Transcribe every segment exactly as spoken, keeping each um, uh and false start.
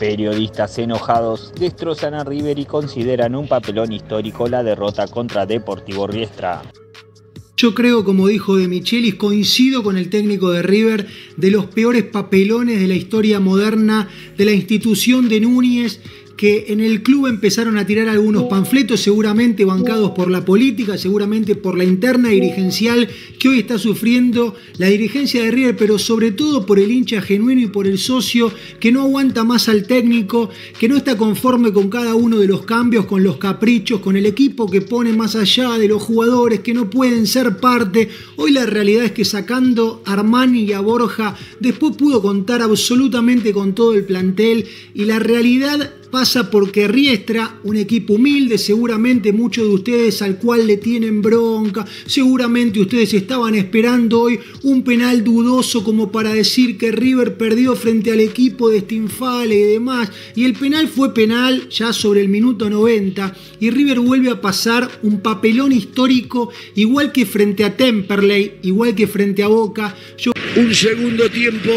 Periodistas enojados destrozan a River y consideran un papelón histórico la derrota contra Deportivo Riestra. Yo creo, como dijo De Michelis, coincido con el técnico de River, de los peores papelones de la historia moderna de la institución de Núñez, que en el club empezaron a tirar algunos panfletos, seguramente bancados por la política, seguramente por la interna dirigencial que hoy está sufriendo la dirigencia de River, pero sobre todo por el hincha genuino y por el socio que no aguanta más al técnico, que no está conforme con cada uno de los cambios, con los caprichos, con el equipo que pone más allá de los jugadores que no pueden ser parte. Hoy la realidad es que sacando a Armani y a Borja, después pudo contar absolutamente con todo el plantel, y la realidad pasa porque Riestra, un equipo humilde, seguramente muchos de ustedes al cual le tienen bronca, seguramente ustedes estaban esperando hoy un penal dudoso como para decir que River perdió frente al equipo de Stinfale y demás, y el penal fue penal ya sobre el minuto noventa, y River vuelve a pasar un papelón histórico, igual que frente a Temperley, igual que frente a Boca. Yo... Un segundo tiempo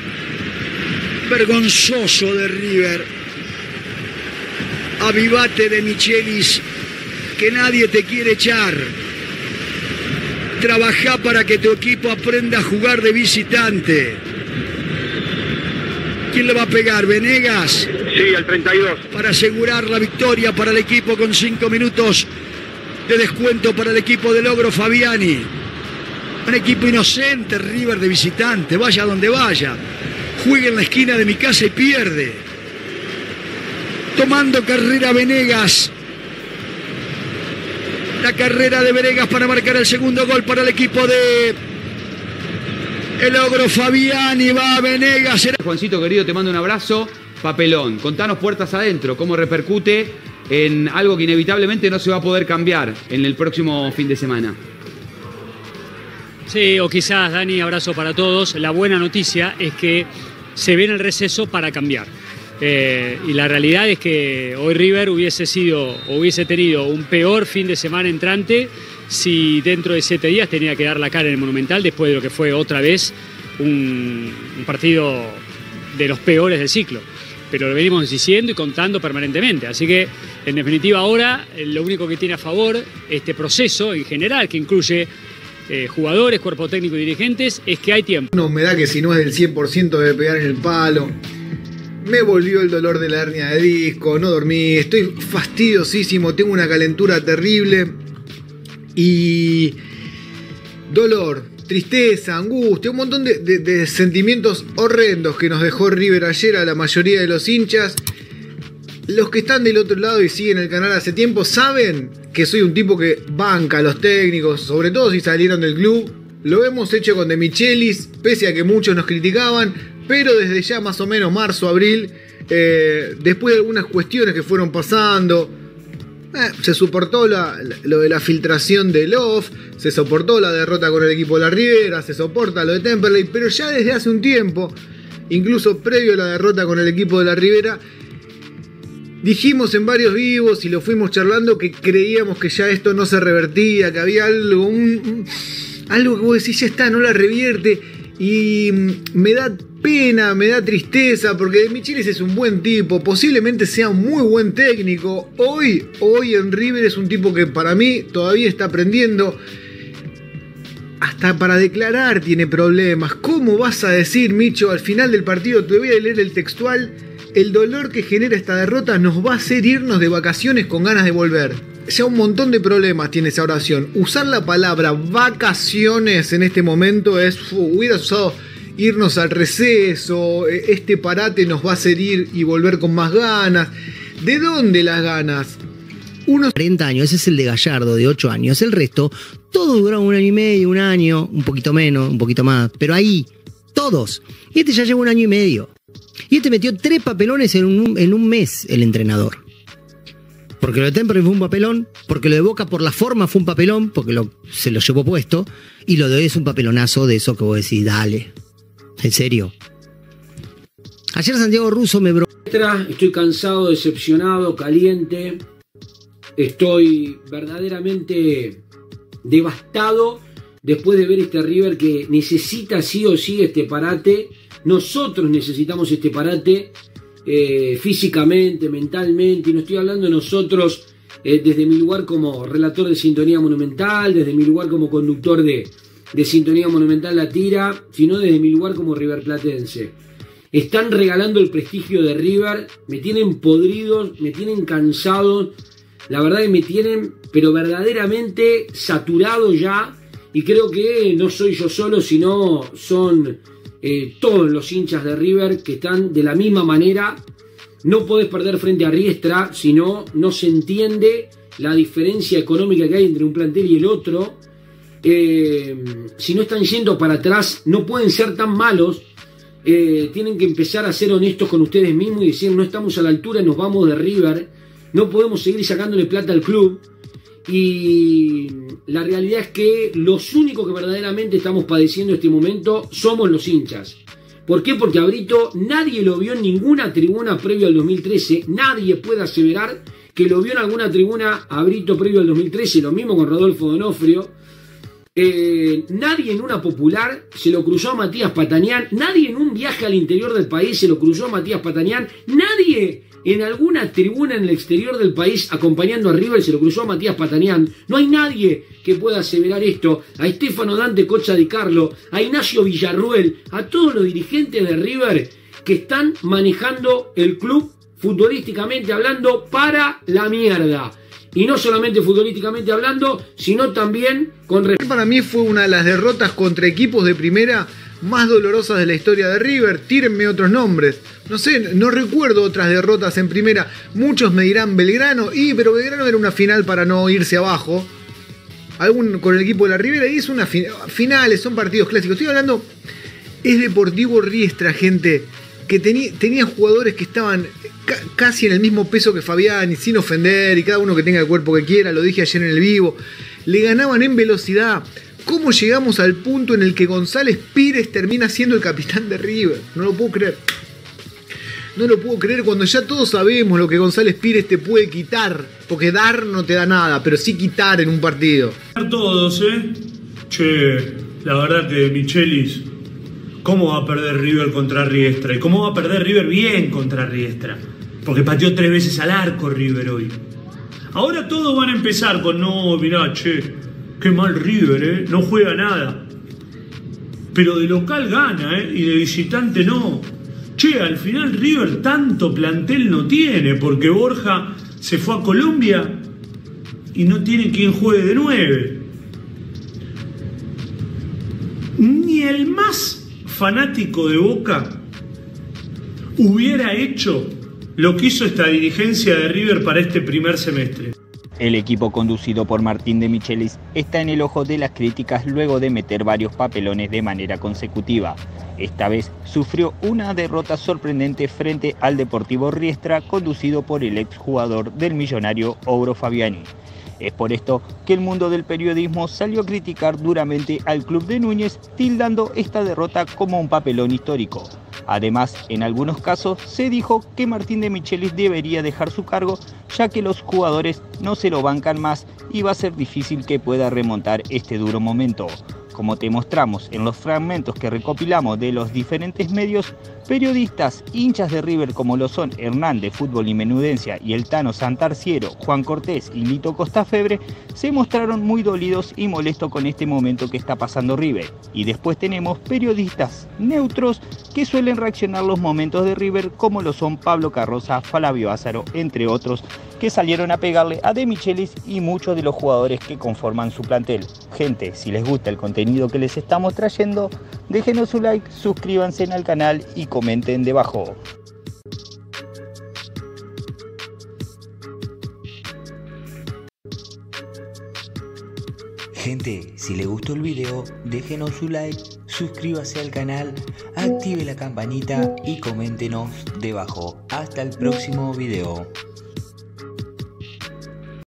vergonzoso de River. Avivate, De Michelis, que nadie te quiere echar. Trabajá para que tu equipo aprenda a jugar de visitante. ¿Quién le va a pegar? ¿Venegas? Sí, al treinta y dos. Para asegurar la victoria para el equipo con cinco minutos de descuento para el equipo de Logro Fabiani. Un equipo inocente, River de visitante. Vaya donde vaya. Juega en la esquina de mi casa y pierde. Tomando carrera Venegas. La carrera de Venegas para marcar el segundo gol para el equipo de el Ogro Fabiani. Va Venegas. Juancito querido, te mando un abrazo. Papelón, contanos puertas adentro, cómo repercute en algo que inevitablemente no se va a poder cambiar en el próximo fin de semana. Sí, o quizás, Dani, abrazo para todos. La buena noticia es que se viene el receso para cambiar. Eh, y la realidad es que hoy River hubiese sido, hubiese tenido un peor fin de semana entrante si dentro de siete días tenía que dar la cara en el Monumental después de lo que fue otra vez un, un partido de los peores del ciclo. Pero lo venimos diciendo y contando permanentemente. Así que, en definitiva, ahora lo único que tiene a favor este proceso en general, que incluye eh, jugadores, cuerpo técnico y dirigentes, es que hay tiempo. Una humedad que si no es del cien por ciento debe pegar en el palo. Me volvió el dolor de la hernia de disco, no dormí, estoy fastidiosísimo, tengo una calentura terrible y dolor, tristeza, angustia, un montón de, de, de sentimientos horrendos que nos dejó River ayer a la mayoría de los hinchas. Los que están del otro lado y siguen el canal hace tiempo saben que soy un tipo que banca a los técnicos, sobre todo si salieron del club. Lo hemos hecho con De Michelis, pese a que muchos nos criticaban, pero desde ya más o menos marzo, abril, eh, después de algunas cuestiones que fueron pasando, eh, se soportó la, lo de la filtración de Love, se soportó la derrota con el equipo de la Ribera, se soporta lo de Temperley, pero ya desde hace un tiempo, incluso previo a la derrota con el equipo de la Ribera, dijimos en varios vivos y lo fuimos charlando que creíamos que ya esto no se revertía, que había algo, un, un, algo que vos decís, ya está, no la revierte, y me da pena, me da tristeza, porque De Michelis es un buen tipo, posiblemente sea un muy buen técnico. Hoy, hoy en River es un tipo que para mí todavía está aprendiendo. Hasta para declarar tiene problemas. ¿Cómo vas a decir, Micho, al final del partido, te voy a leer el textual, el dolor que genera esta derrota nos va a hacer irnos de vacaciones con ganas de volver? Ya un montón de problemas tiene esa oración. Usar la palabra vacaciones en este momento es... Uh, hubieras usado irnos al receso, este parate nos va a hacer ir y volver con más ganas. ¿De dónde las ganas? Unos cuarenta años, ese es el de Gallardo, de ocho años. El resto, todos duraron un año y medio, un año, un poquito menos, un poquito más. Pero ahí, todos. Y este ya lleva un año y medio. Y este metió tres papelones en un, en un mes, el entrenador. Porque lo de Temperley fue un papelón, porque lo de Boca por la forma fue un papelón, porque lo, se lo llevó puesto, y lo de hoy es un papelonazo de eso que vos decís, dale, en serio. Ayer Santiago Russo me bro... Estoy cansado, decepcionado, caliente, estoy verdaderamente devastado después de ver este River que necesita sí o sí este parate. Nosotros necesitamos este parate eh, físicamente, mentalmente, y no estoy hablando de nosotros eh, desde mi lugar como relator de Sintonía Monumental, desde mi lugar como conductor de, de Sintonía Monumental La Tira, sino desde mi lugar como riverplatense. Están regalando el prestigio de River, me tienen podridos, me tienen cansados, la verdad que me tienen, pero verdaderamente saturado ya, y creo que no soy yo solo, sino son eh, todos los hinchas de River que están de la misma manera. No podés perder frente a Riestra, si no, no se entiende la diferencia económica que hay entre un plantel y el otro. Eh, si no están yendo para atrás, no pueden ser tan malos. Eh, tienen que empezar a ser honestos con ustedes mismos y decir, no estamos a la altura, nos vamos de River, no podemos seguir sacándole plata al club. Y la realidad es que los únicos que verdaderamente estamos padeciendo este momento somos los hinchas. ¿Por qué? Porque a Brito nadie lo vio en ninguna tribuna previo al dos mil trece, nadie puede aseverar que lo vio en alguna tribuna a Brito previo al dos mil trece, lo mismo con Rodolfo Donofrio. Eh, nadie en una popular se lo cruzó a Matías Patanián, nadie en un viaje al interior del país se lo cruzó a Matías Patanián, nadie en alguna tribuna en el exterior del país acompañando a River se lo cruzó a Matías Patanián. No hay nadie que pueda aseverar esto. A Estefano Dante Cocha Di Carlo, a Ignacio Villarruel, a todos los dirigentes de River que están manejando el club futbolísticamente hablando para la mierda. Y no solamente futbolísticamente hablando, sino también con... Para mí fue una de las derrotas contra equipos de primera más dolorosas de la historia de River. Tírenme otros nombres. No sé, no recuerdo otras derrotas en primera. Muchos me dirán Belgrano, y pero Belgrano era una final para no irse abajo. Algún con el equipo de la Ribera, y es una fin finales, son partidos clásicos. Estoy hablando, es Deportivo Riestra, gente, que tení, tenía jugadores que estaban ca casi en el mismo peso que Fabián, y sin ofender, y cada uno que tenga el cuerpo que quiera, lo dije ayer en el vivo. Le ganaban en velocidad. ¿Cómo llegamos al punto en el que González Pires termina siendo el capitán de River? No lo puedo creer. No lo puedo creer cuando ya todos sabemos lo que González Pires te puede quitar. Porque dar no te da nada, pero sí quitar en un partido. Todos, ¿eh? Che, la verdad que Michelis, ¿cómo va a perder River contra Riestra? ¿Y cómo va a perder River bien contra Riestra? Porque pateó tres veces al arco River hoy. Ahora todos van a empezar con, no, mirá, che, qué mal River, ¿eh? No juega nada. Pero de local gana, ¿eh? Y de visitante no. Che, al final River tanto plantel no tiene, porque Borja se fue a Colombia y no tiene quien juegue de nueve. Ni el más fanático de Boca hubiera hecho lo que hizo esta dirigencia de River para este primer semestre. El equipo conducido por Martín de Michelis está en el ojo de las críticas luego de meter varios papelones de manera consecutiva. Esta vez sufrió una derrota sorprendente frente al Deportivo Riestra, conducido por el exjugador del Millonario Ogro Fabiani. Es por esto que el mundo del periodismo salió a criticar duramente al club de Núñez, tildando esta derrota como un papelón histórico. Además, en algunos casos se dijo que Martín de Michelis debería dejar su cargo, ya que los jugadores no se lo bancan más y va a ser difícil que pueda remontar este duro momento. Como te mostramos en los fragmentos que recopilamos de los diferentes medios, periodistas, hinchas de River como lo son Hernán de Fútbol y Menudencia y el Tano Santarciero, Juan Cortés y Lito Costafebre, se mostraron muy dolidos y molestos con este momento que está pasando River. Y después tenemos periodistas neutros que suelen reaccionar a los momentos de River, como lo son Pablo Carroza, Flavio Azaro, entre otros, que salieron a pegarle a De Michelis y muchos de los jugadores que conforman su plantel. Gente, si les gusta el contenido que les estamos trayendo, déjenos su like, suscríbanse al canal y comenten debajo. Gente, si les gustó el video, déjenos su like, suscríbase al canal, active la campanita y coméntenos debajo. Hasta el próximo video.